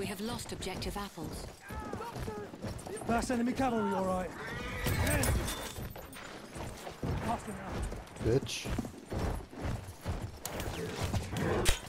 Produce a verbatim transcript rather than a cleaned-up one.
We have lost objective apples. That's enemy cavalry, all right. Bitch.